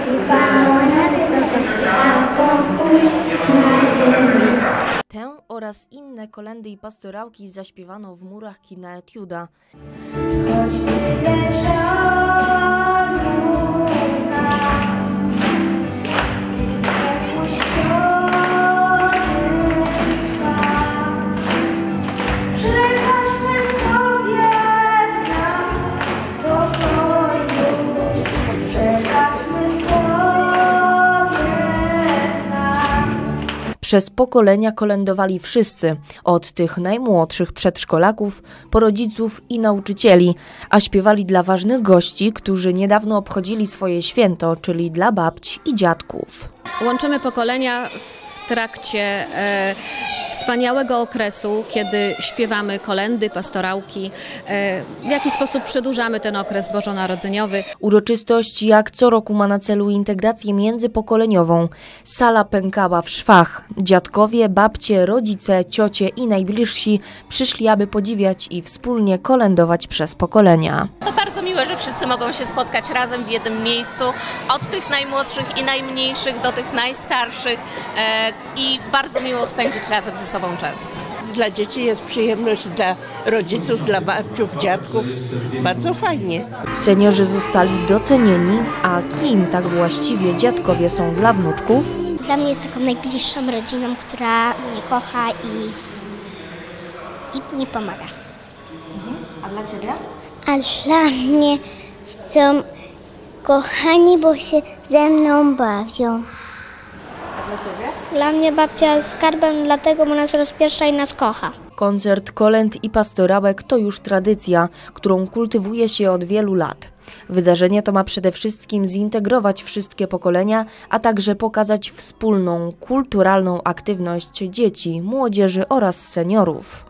Tę oraz inne kolędy i pastorałki zaśpiewano w murach kina Etiuda. Przez pokolenia kolędowali wszyscy, od tych najmłodszych przedszkolaków, po rodziców i nauczycieli, a śpiewali dla ważnych gości, którzy niedawno obchodzili swoje święto, czyli dla babci i dziadków. Łączymy pokolenia w trakcie wspaniałego okresu, kiedy śpiewamy kolędy, pastorałki, w jaki sposób przedłużamy ten okres bożonarodzeniowy. Uroczystość jak co roku ma na celu integrację międzypokoleniową. Sala pękała w szwach. Dziadkowie, babcie, rodzice, ciocie i najbliżsi przyszli, aby podziwiać i wspólnie kolędować przez pokolenia. To bardzo miłe, że wszyscy mogą się spotkać razem w jednym miejscu, od tych najmłodszych i najmniejszych do tych najstarszych i bardzo miło spędzić razem ze sobą czas. Dla dzieci jest przyjemność, dla rodziców, dla babciów, dziadków. Bardzo fajnie. Seniorzy zostali docenieni, a kim tak właściwie dziadkowie są dla wnuczków? Dla mnie jest taką najbliższą rodziną, która mnie kocha i mi pomaga. A dla Ciebie? A dla mnie są kochani, bo się ze mną bawią. A dla Ciebie? Dla mnie babcia jest skarbem, dlatego bo nas rozpieszcza i nas kocha. Koncert kolęd i pastorałek to już tradycja, którą kultywuje się od wielu lat. Wydarzenie to ma przede wszystkim zintegrować wszystkie pokolenia, a także pokazać wspólną, kulturalną aktywność dzieci, młodzieży oraz seniorów.